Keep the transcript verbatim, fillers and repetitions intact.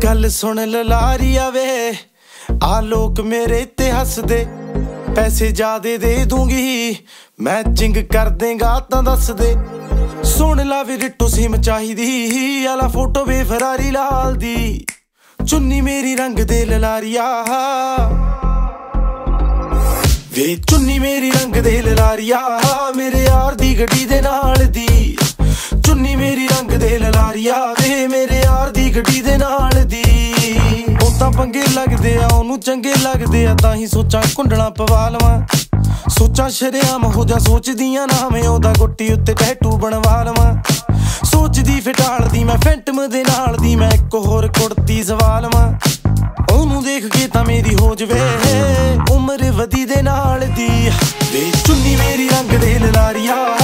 गल सुन ललारिया वे आ लोग मेरे ते हस दे पैसे ज्यादा दे दूंगी मैचिंग कर देगा तां दस दे सुन ला वे रिट्टो सिम चाहिदी आला फोटो वे फरारी लाल दी चुन्नी मेरी रंग दे ललारिया वे चुन्नी मेरी रंग दे ललारिया मेरे यार दी गड्डी दे नाल दी चुन्नी मेरी रंग दे ललारिया वे मेरे यार दी गड्डी दे नाल दी ओ तां पंगे लगदे आ ओनू चंगे लगदे आ तां ही सोचां कुंडला पवा लवां सोचां शरेआम हो जा सोचदियां ना मैं ओदा गोटी उत्ते टैटू बनवा लवां सोचदी फिटाल दी मैं फैंटम दे नाल दी मैं इक होर कुड़ती सवा लवां ओनू देख के तां मेरी हो जवे उम्र वधी दे नाल दी वे चुन्नी मेरी रंग दे ललारिया